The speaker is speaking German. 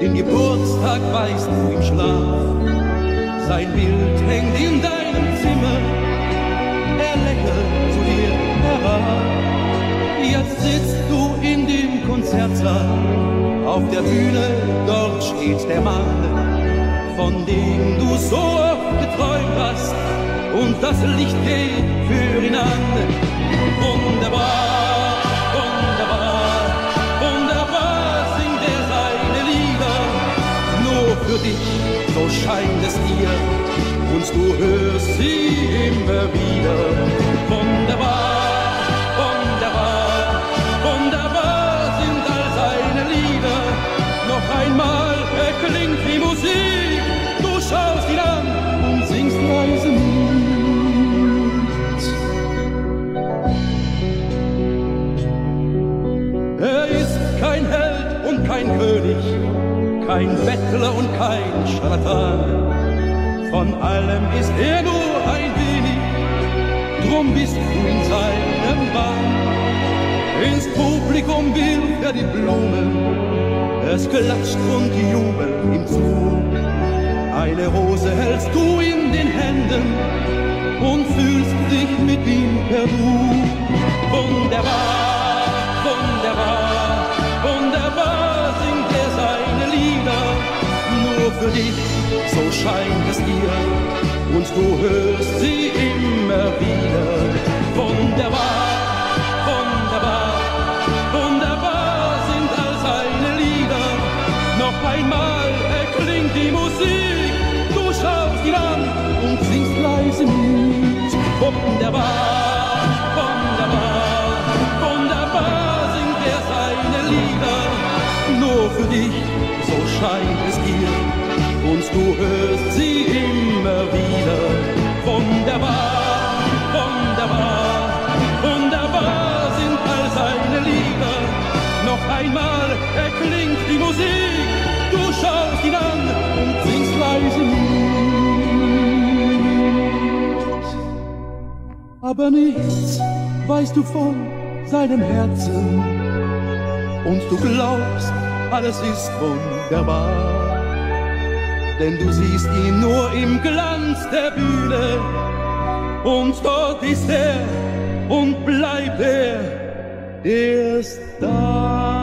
Den Geburtstag weißt du im Schlaf, sein Bild hängt in deinem Zimmer, er lächelt zu dir herab. Jetzt sitzt du in dem Konzertsaal, auf der Bühne, dort steht der Mann, von dem du so oft geträumt hast, und das Licht geht für ihn an. Wunderbar, wunderbar, wunderbar singt er seine Lieder, nur für dich, so scheint es dir, und du hörst sie immer wieder. Wunderbar, wunderbar, wunderbar sind all seine Lieder, noch einmal erklingt die Musik, du schaust ihn an und singst leise mit. Er ist kein Held und kein König, kein Bettler und kein Scharlatan. Von allem ist er nur ein wenig, drum bist du in seinem Bann. Ins Publikum wirft er die Blumen, es klatscht und jubelt ihm zu. Eine Rose hältst du in den Händen und fühlst dich mit ihm per Du. Wunderbar, wunderbar, wunderbar singt er seine Lieder, nur für dich, so scheint es dir, und du hörst sie immer wieder. Wunderbar, wunderbar, wunderbar sind all seine Lieder, noch einmal erklingt die Musik, du schaust ihn an und singst leise mit. Wunderbar, wunderbar, wunderbar singt er seine Lieder, nur für dich, so scheint es dir, und du hörst sie immer wieder. Wunderbar, wunderbar, wunderbar sind all seine Lieder, noch einmal erklingt die Musik, du schaust ihn an und singst leise mit. Aber nichts weißt du von seinem Herzen, und du glaubst, alles ist wunderbar. Denn du siehst ihn nur im Glanz der Bühne, und dort ist er und bleibt er, er ist da.